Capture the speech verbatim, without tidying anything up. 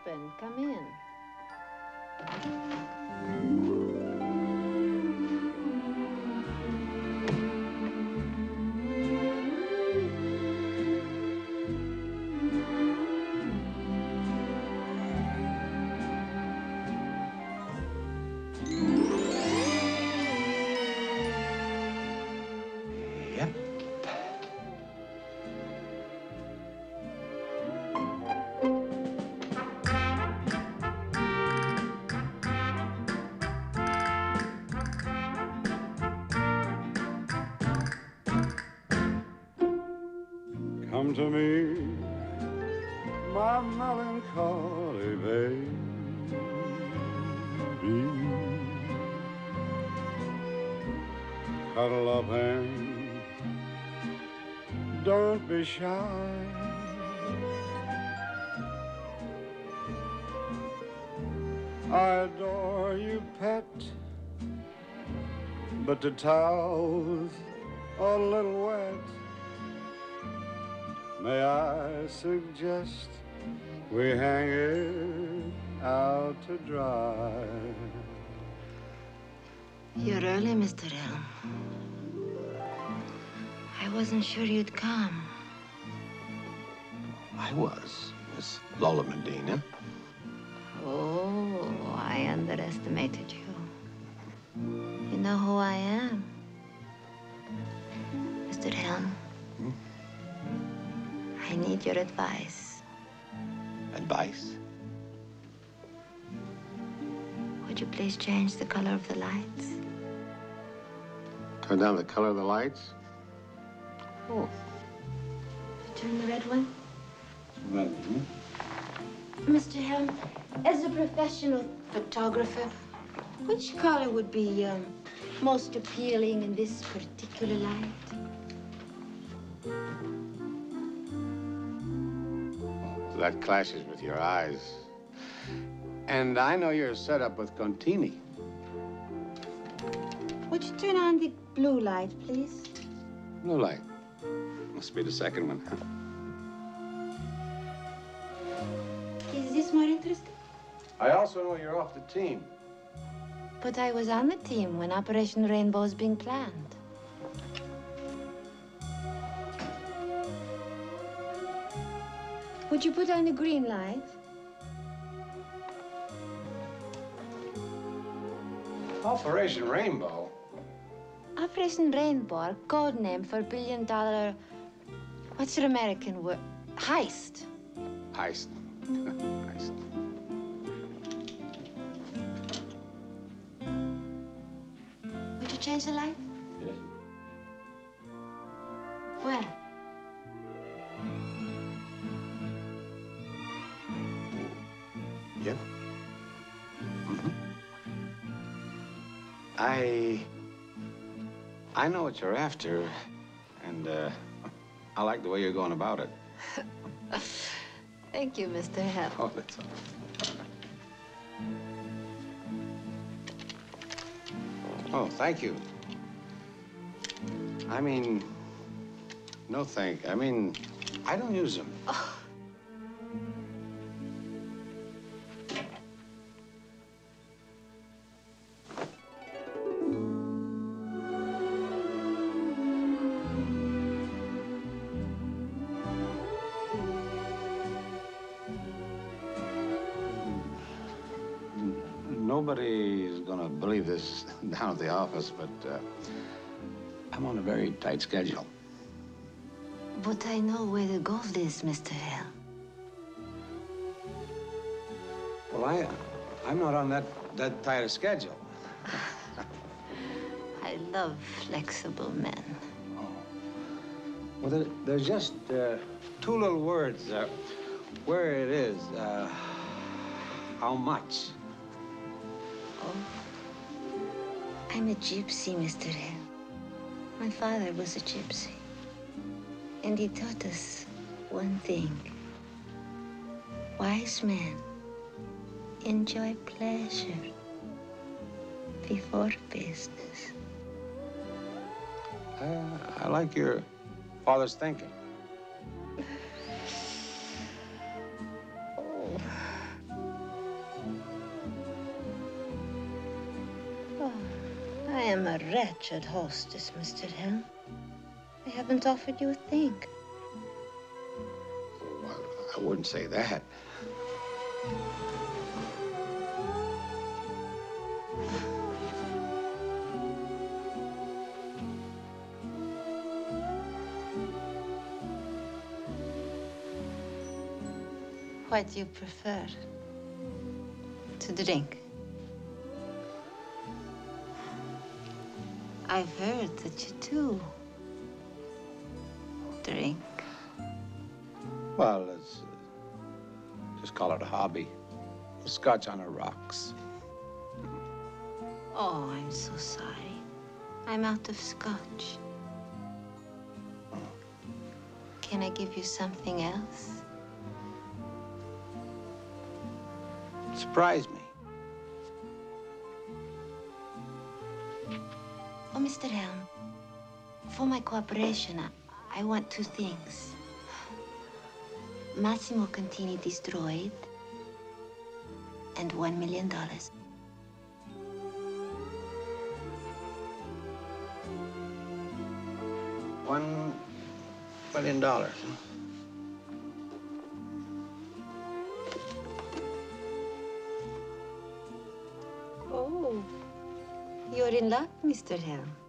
open. Come in. Yep. Come to me, my melancholy baby. Cuddle up and don't be shy. I adore you, pet, but the towel's a little wet. May I suggest we hang it out to dry? You're early, Mister Elm. I wasn't sure you'd come. I was, Miss Lola Medina. Oh, I underestimated you. You know who I am? Mister Helm. Hmm? I need your advice. Advice? Would you please change the color of the lights? Turn down the color of the lights? Oh. Turn the red one? Red, hmm? Mister Helm, as a professional photographer, which color would be um, most appealing in this particular light? That clashes with your eyes. And I know you're set up with Contini. Would you turn on the blue light, please? Blue light. Must be the second one, huh? Is this more interesting? I also know you're off the team. But I was on the team when Operation Rainbow was being planned. Would you put on the green light? Operation Rainbow? Operation Rainbow, code name for billion dollar, what's your American word? Heist. Heist. Heist. Would you change the light? Yes. Where? Yeah. Mm-hmm. I... I know what you're after, and uh, I like the way you're going about it. Thank you, Mister Hell. Oh, that's all. Oh, thank you. I mean, no thank. I mean, I don't use them. Oh. Nobody's gonna believe this down at the office, but uh, I'm on a very tight schedule. But I know where the gold is, Mister Hell. Well, I, I'm not on that, that tight a schedule. I love flexible men. Oh. Well, there, there's just uh, two little words. Uh, where it is, uh, how much. Oh, I'm a gypsy, Mister Hell. My father was a gypsy. And he taught us one thing. Wise men enjoy pleasure before business. Uh, I like your father's thinking. Oh. I am a wretched hostess, Mister Helm. I haven't offered you a thing. Well, I wouldn't say that. What do you prefer to drink? I've heard that you too drink. Well, let's uh, just call it a hobby. Scotch on the rocks. Oh, I'm so sorry. I'm out of scotch. Can I give you something else? Surprise me. Oh, Mister Helm, for my cooperation, I, I want two things. Massimo Contini destroyed, and one million dollars. One million dollars. Huh? Oh, you're in luck, Mister Helm.